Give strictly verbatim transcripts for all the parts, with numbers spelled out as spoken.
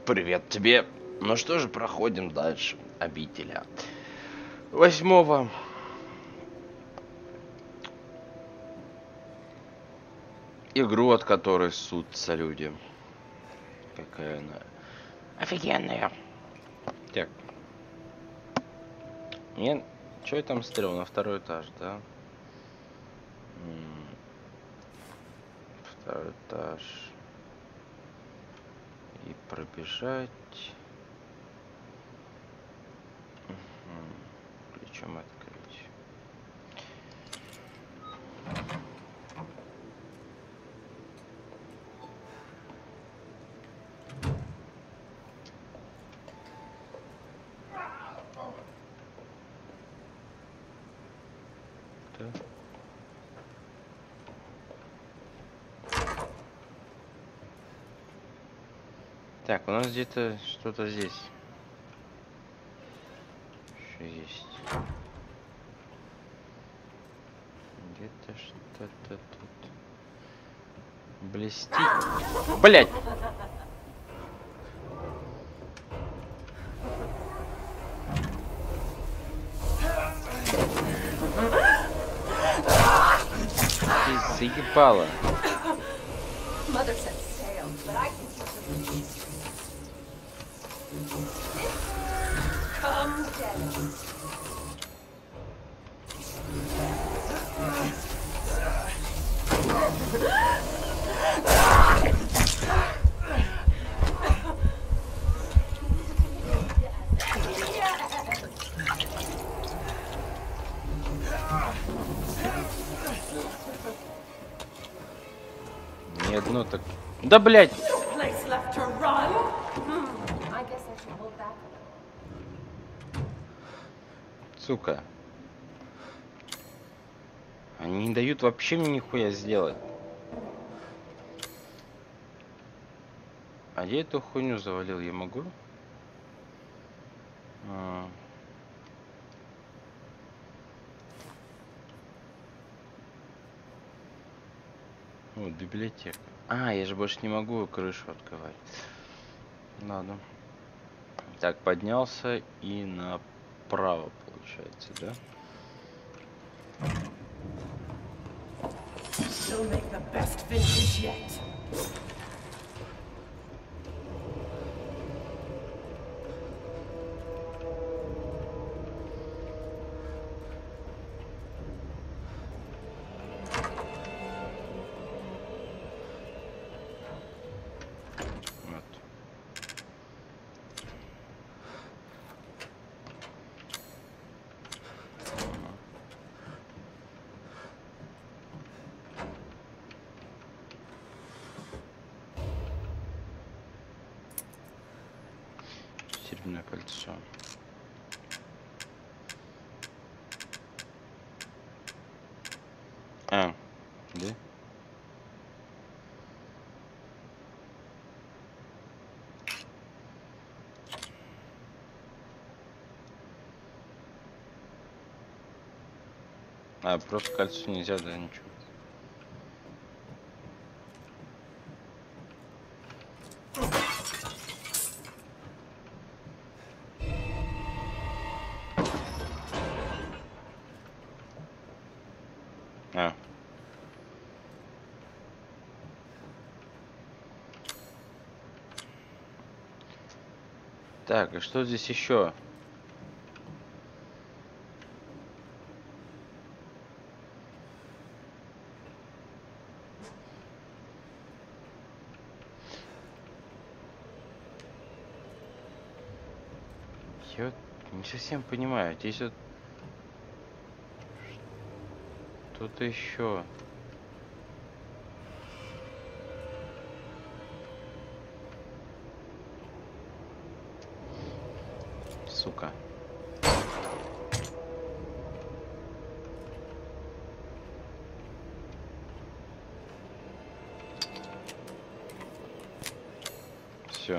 Привет тебе. Ну что же, проходим дальше. Обителя восьмого. Игру, от которой ссутся люди. Какая она офигенная. Так. Мне... Что я там стрел? На второй этаж, да? М-м. Второй этаж. И пробежать. Угу. Ключом открыть. Да. Так, у нас где-то что-то здесь. Еще есть. Где-то что-то тут блестит. Блять! Ты заебала. Ни одно так... Да, блядь! Сука. Они не дают вообще мне нихуя сделать. А я эту хуйню завалил, я могу? А. Вот, библиотека. А, я же больше не могу крышу открывать. Ладно. Так, поднялся и направо, получается, да? Серебряное кольцо. А, да? А, просто кольцо нельзя, да, ничего. А. Так, и что здесь еще? Я не совсем понимаю. Здесь вот что-то еще. Сука. Все.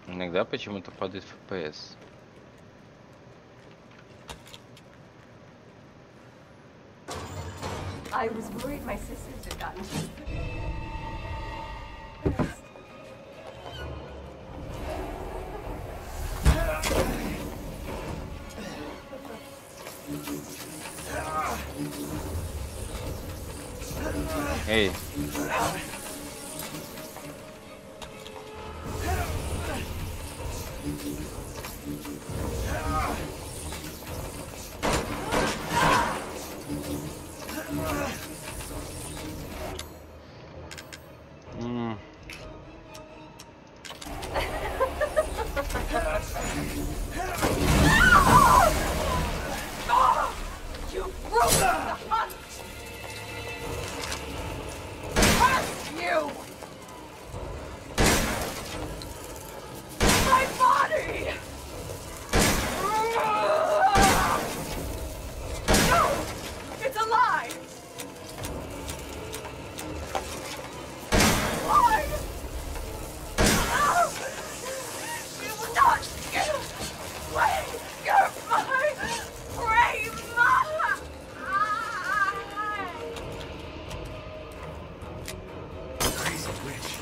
Иногда почему-то падает эф пи эс. I was worried my sisters had gotten Эй. М. You broke the hunt! Curse you! My body! No! It's alive! Why? No! You will not get away! You're my prey! Crazy witch.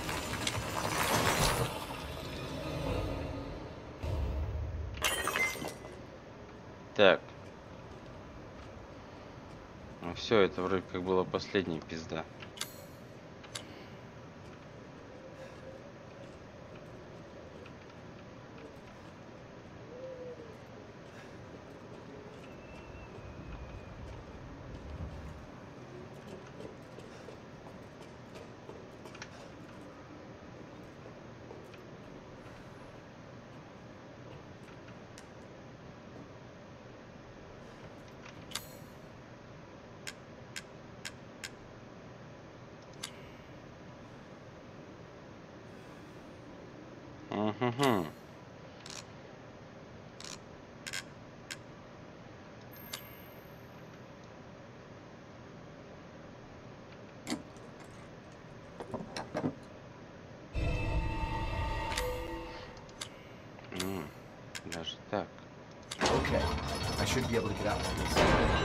Так. Ну все, это вроде как была последняя пизда. Угу. М, Даже так. Okay, I should be able to get out like this.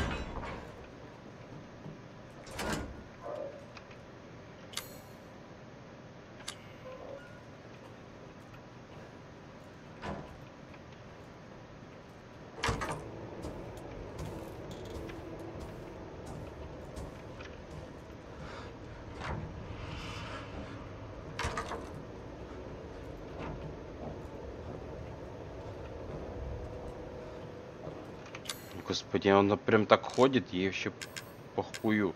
Господи, он прям так ходит, ей вообще похую.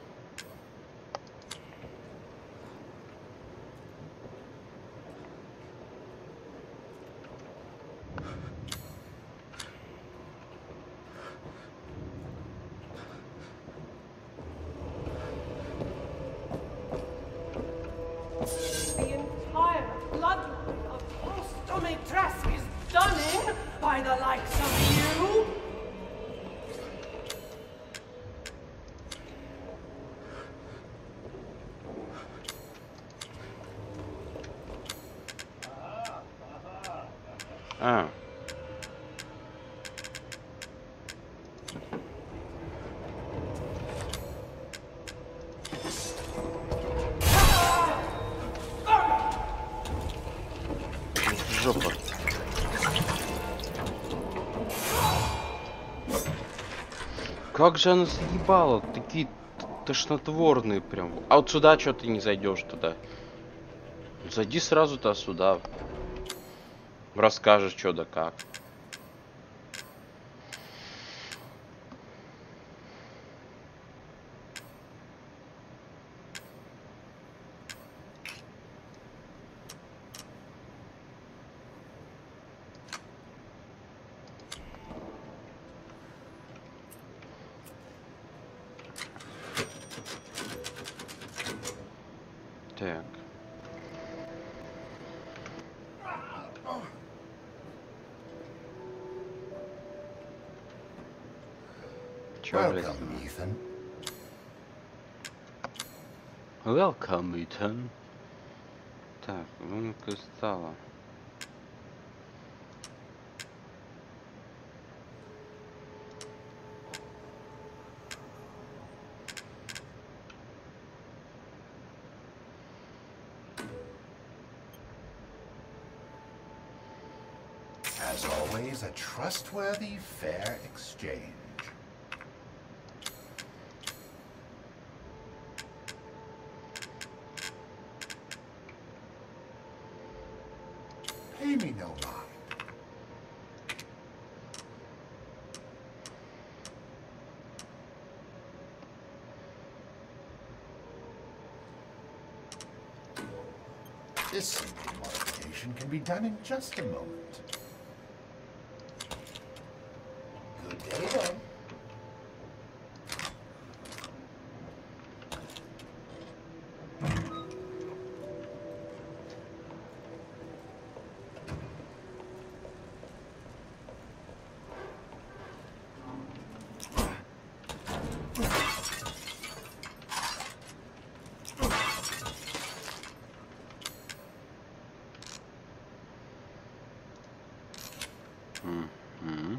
The entire bloodline of Hostomy Trask is done in by the likes of you! А. Жопа. Как же она заебала, такие тошнотворные прям. А вот сюда что ты не зайдешь туда? Зайди сразу-то сюда. Расскажешь, что да как. Так. Чё, блядь? Welcome, Ethan. Welcome, Ethan. Так, ну кристалла. As always, a trustworthy, fair exchange. Pay me no mind. This simple modification can be done in just a moment. Good day, then. Мгм.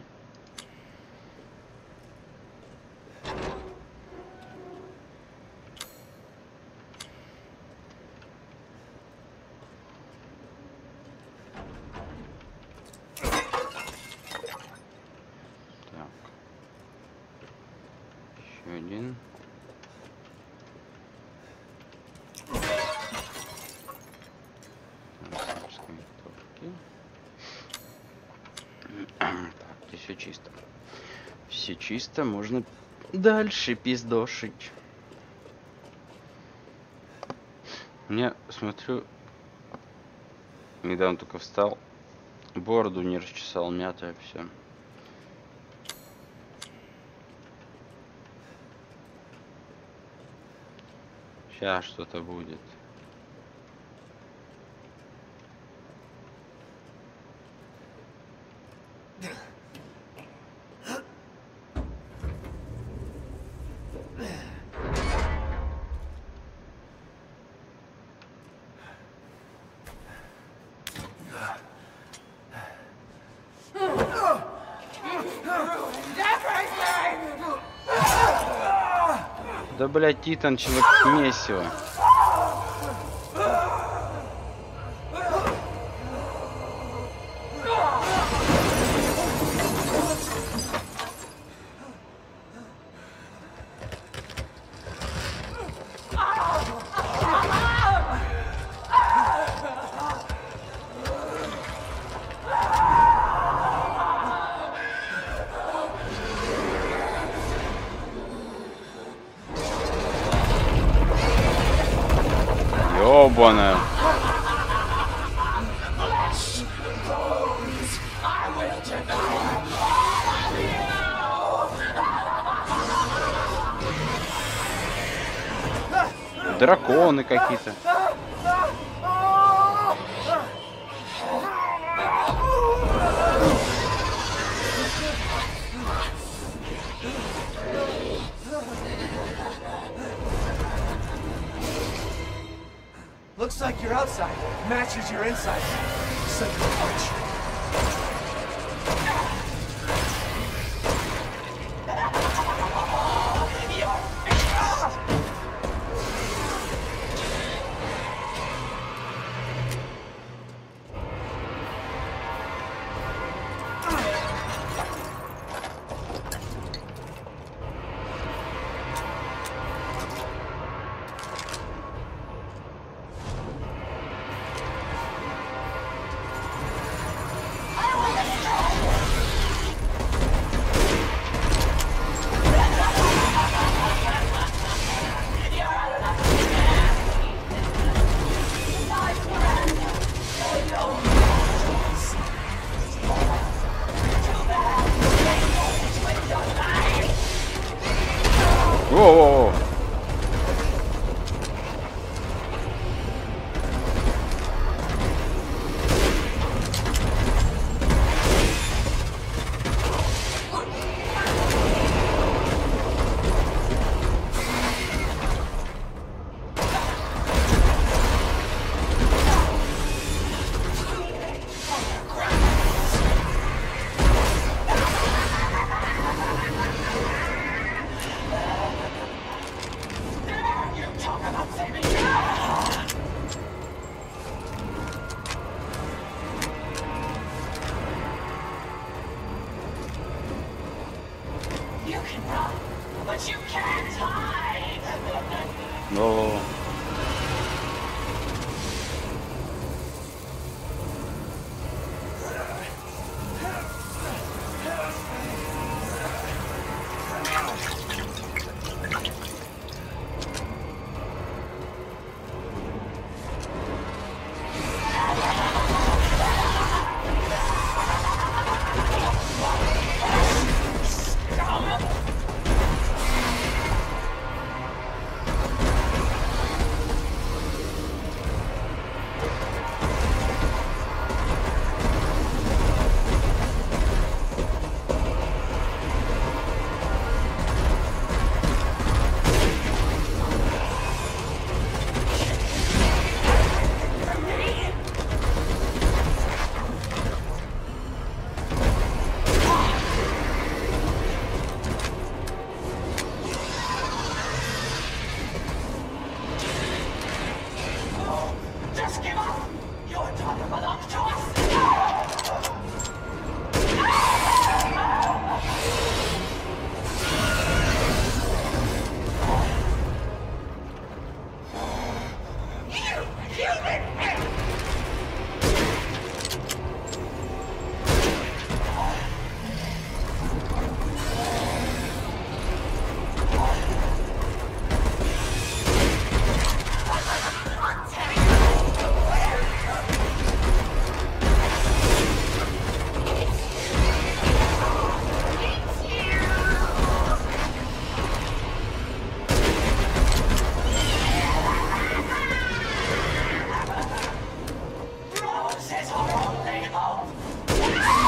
Так. Еще один. Арабские винтовки. Так, здесь все чисто. Все чисто, можно дальше пиздошить. Мне, смотрю, недавно только встал, бороду не расчесал, мятая все. Сейчас что-то будет. Да, блядь, Титан, человек месиво. Ёбаная. Драконы какие-то. Looks like your outside matches your inside. Son of a bitch. Воу-воу-воу. But you can't hide! Но... Just give up! Your daughter belongs to us! You human! Rose is our only hope!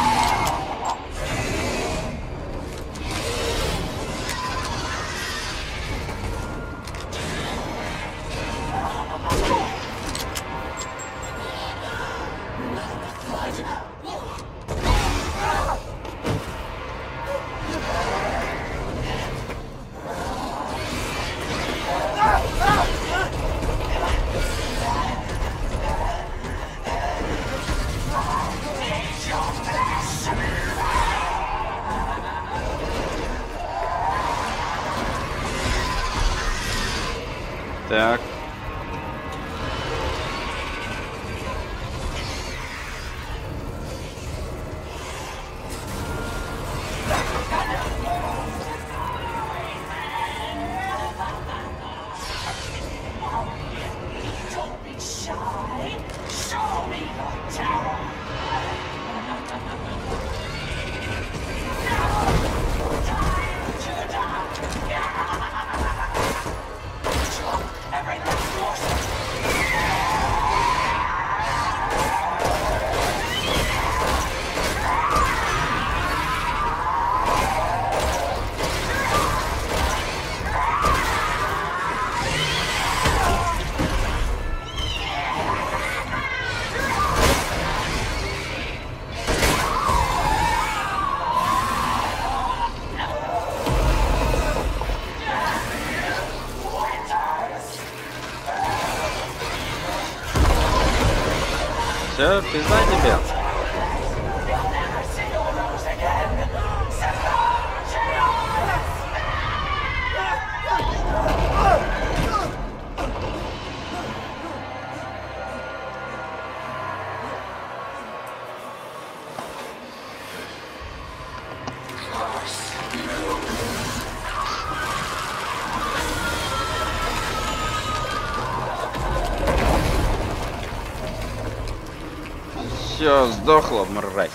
Так. Don't be shy! Show me your terror! Time to die! Every last morsel! Все, пизда тебе. You'll never see your Rose again! Все, сдохла, мразь.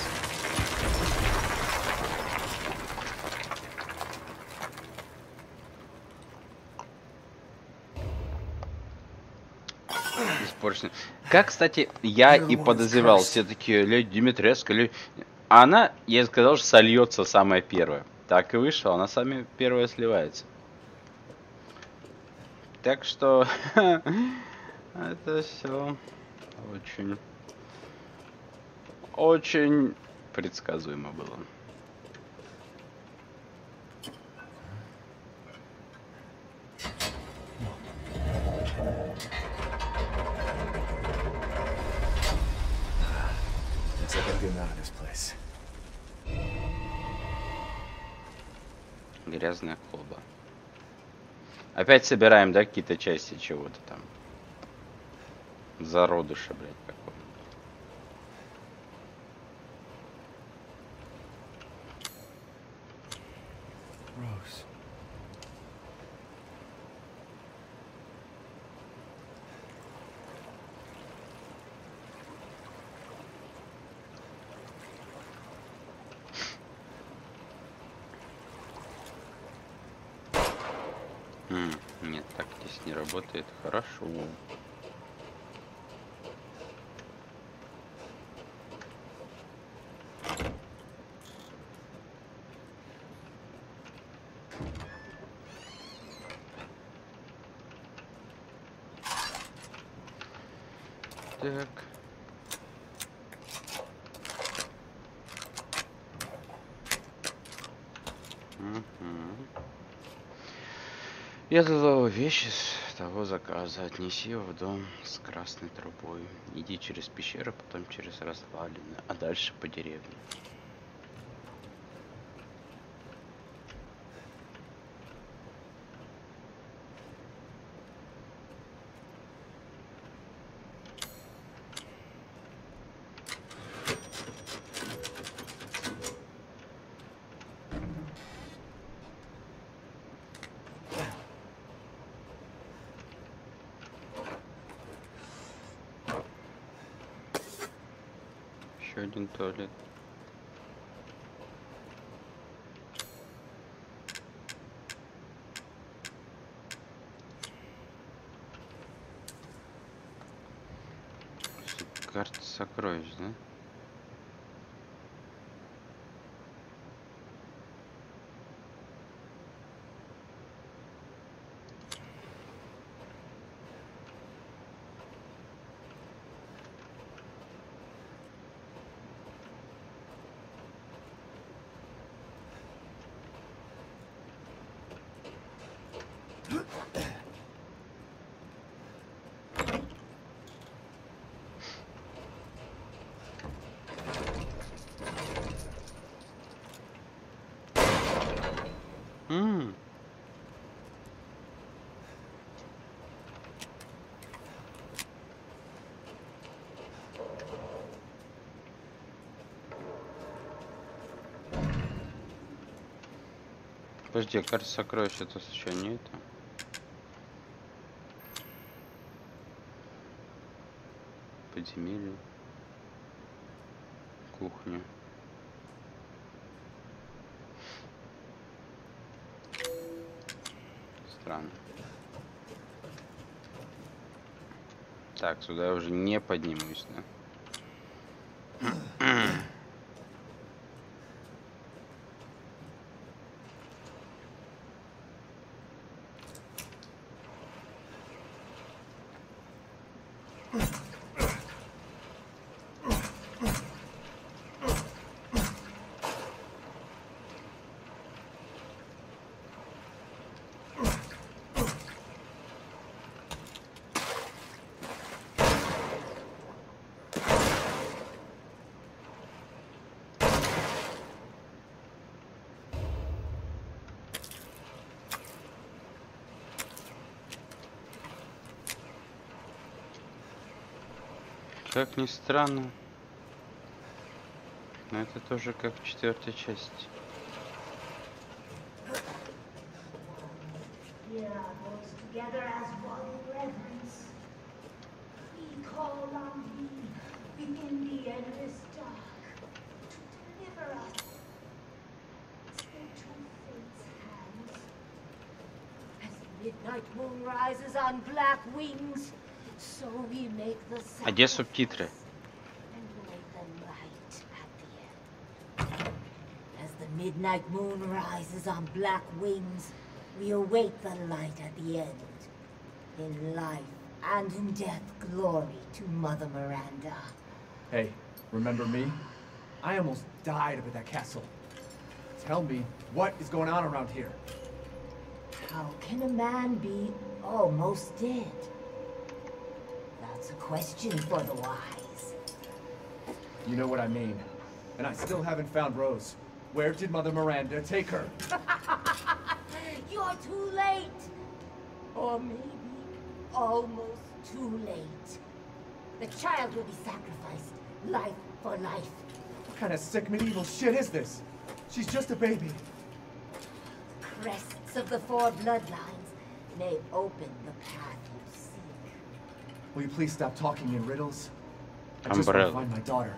Испорчено. Как, кстати, я и подозревал, все такие, Леди Димитреску, Леди... Она, я сказал, что сольется самая первая. Так и вышло, она самая первая сливается. Так что это все очень, очень предсказуемо было. Looks like I'm getting out of this place. Грязная колба. Опять собираем, да, какие-то части чего-то там. Зародыша, блядь, какого. Rose. М, Нет, так здесь не работает. Хорошо. Так. Мгм. Я дала вещи с того заказа. Отнеси его в дом с красной трубой. Иди через пещеру, потом через развалины, а дальше по деревне. Еще один туалет. Карта сокровищ, да? М. Подожди, а карта сокровищ это случайно не это? Подземелье. Кухня. Странно. Так, сюда я уже не поднимусь, да? Как ни странно, но это тоже как в четвертой части. Here are those together as one reverence. We call on thee within the endless dark to deliver us. Into fate's hands. As the midnight moon rises on black wings, so we make the А где sacrifice субтитры? and await the light at the end. As the midnight moon rises on black wings, we await the light at the end. In life and in death, glory to Mother Miranda. Hey, remember me? I almost died up at that castle. Tell me, what is going on around here? How can a man be almost dead? That's a question for the wise. You know what I mean. And I still haven't found Rose. Where did Mother Miranda take her? You're too late. Or maybe almost too late. The child will be sacrificed, life for life. What kind of sick medieval shit is this? She's just a baby. Crests of the four bloodlines may open the path you seek. Will you please stop talking in riddles? I just want to Umbrella. find my daughter.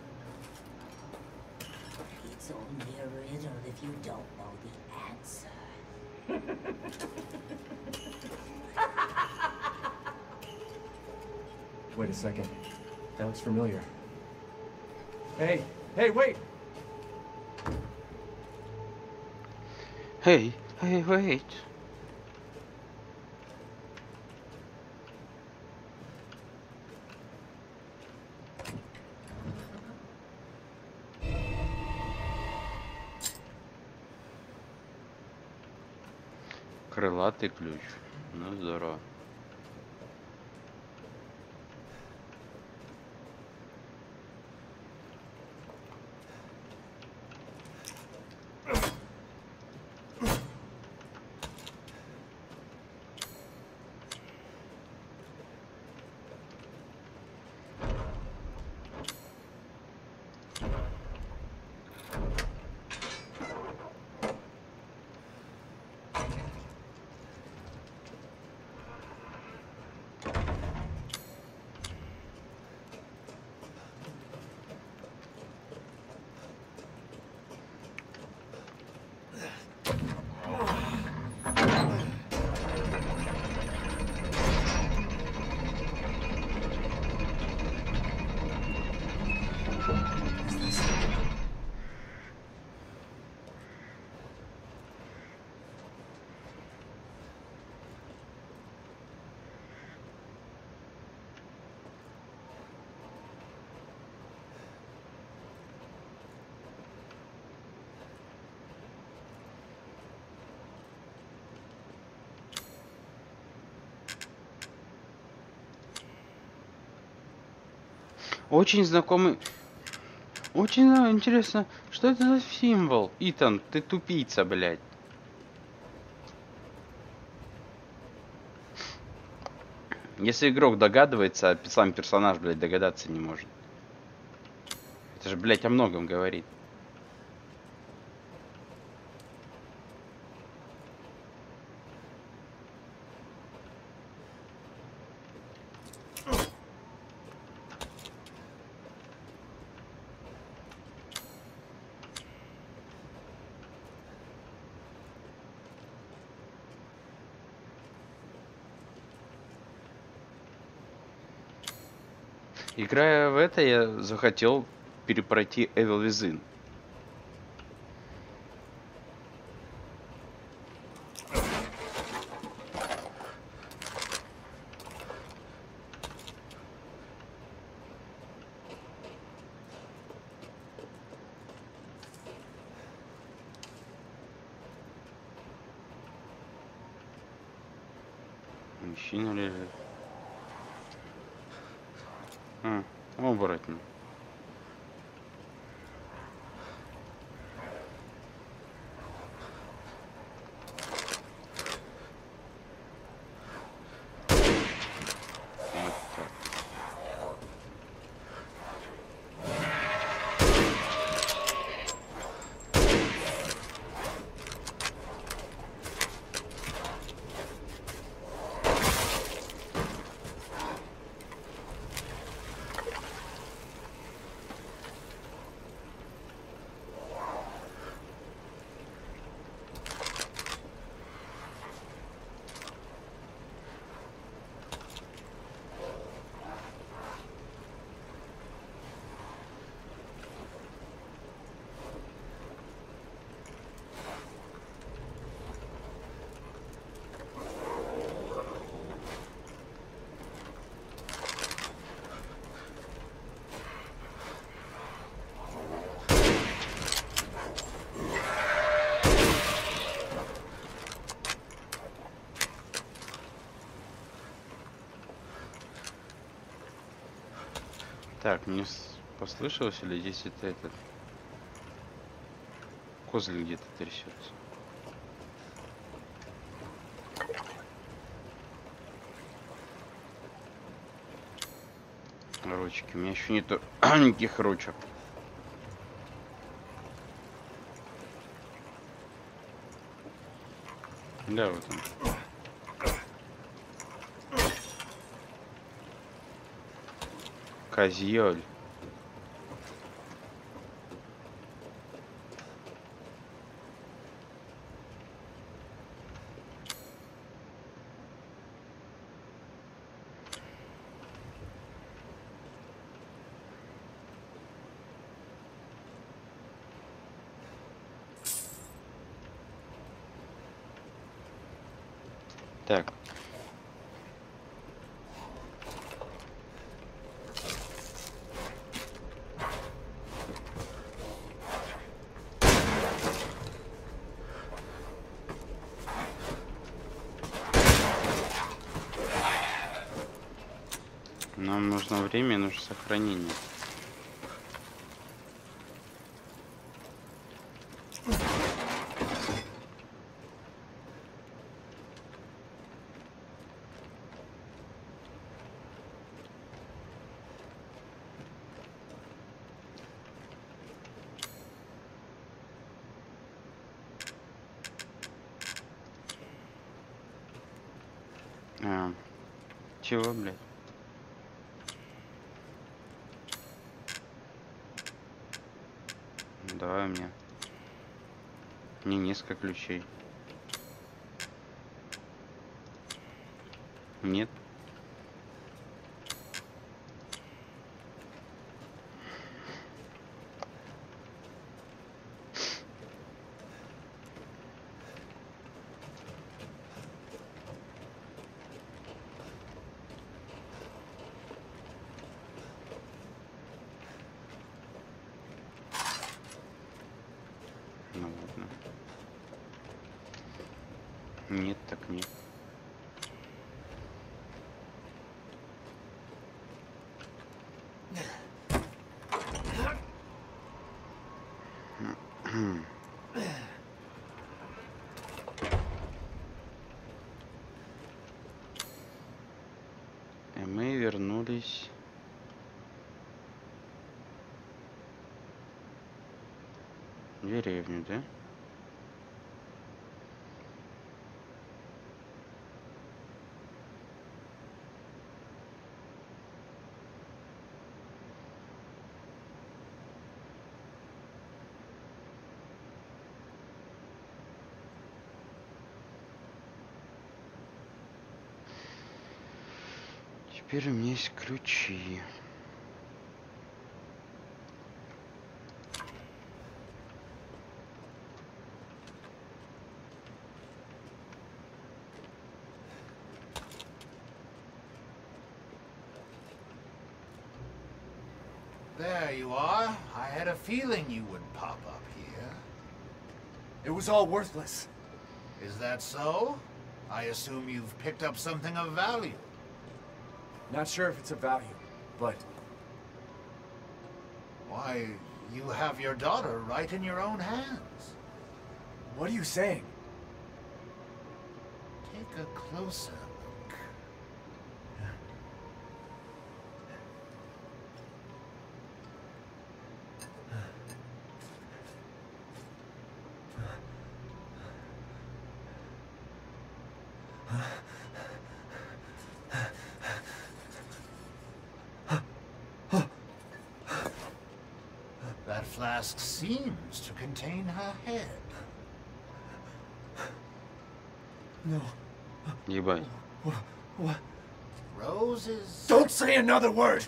It's only a riddle if you don't know the answer. Wait a second. That looks familiar. Hey, hey, wait! Hey, hey, wait. Крылатый ключ. Ну здорово. Очень знакомый. Очень а, интересно, что это за символ? Итан, ты тупица, блядь. Если игрок догадывается, а сам персонаж, блядь, догадаться не может. Это же, блядь, о многом говорит. Играя в это, я захотел перепройти Evil Within. Мужчина лежит. А, оборотень. Вот так. Так, мне с- послышалось, или здесь это этот козлик где-то трясется? Ручки. У меня еще нету никаких ручек. Да, вот он. Козёль. Так. Нам нужно время, нужно сохранение. А, чего, блядь? Давай мне. Мне несколько ключей. Нет. Ну ладно. Нет, так нет. И мы вернулись. В деревню, да? Теперь у меня есть ключи. There you are. I had a feeling you would pop up here. It was all worthless. Is that so? I assume you've picked up something of value. Not sure if it's of value, but Why, you have your daughter right in your own hands. what are you saying? Take a closer look. That flask seems to contain her head. No. Ебать. What? Roses. Don't say another word!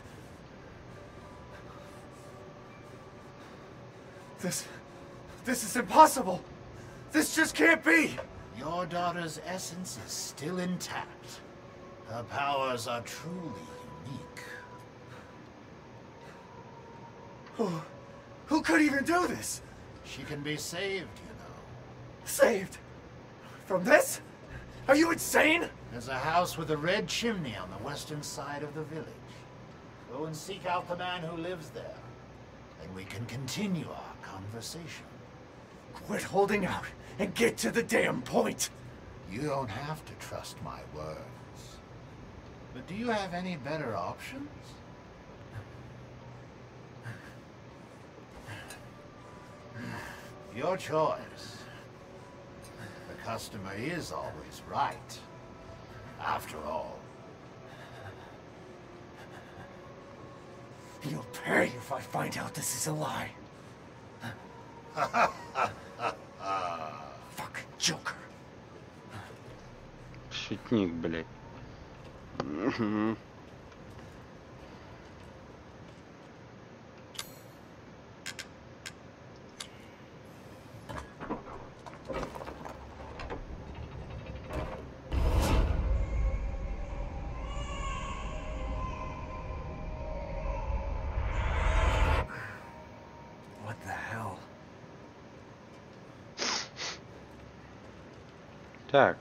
This... This is impossible! This just can't be! Your daughter's essence is still intact. Her powers are truly unique. Who... Who could even do this? She can be saved, you know. Saved? From this? Are you insane? There's a house with a red chimney on the western side of the village. Go and seek out the man who lives there. Then we can continue our conversation. Quit holding out and get to the damn point! You don't have to trust my words. But do you have any better options? Your choice. The customer is always right. After all. You'll pay if I find out this is a lie. Fucking Joker. Шутник, блядь. Мгм. What the hell? Так.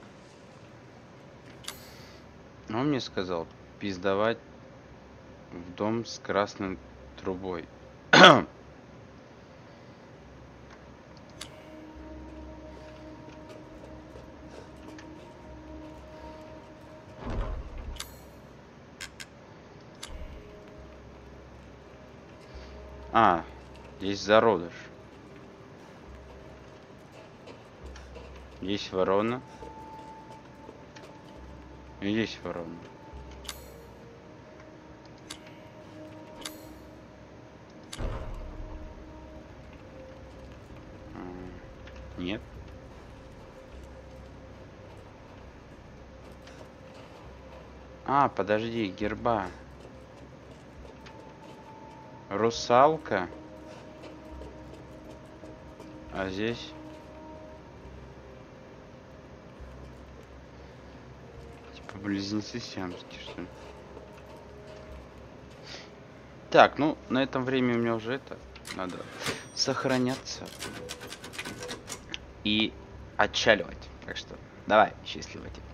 Он мне сказал пиздовать в дом с красной трубой. А, есть зародыш. Есть ворона. И есть ворона. М, Нет. А, подожди, герба. Русалка. А здесь? Типа близнецы сиамские, что ли? Так, ну, на этом время у меня уже это... Надо сохраняться. И отчаливать. Так что, давай, счастливо тебе.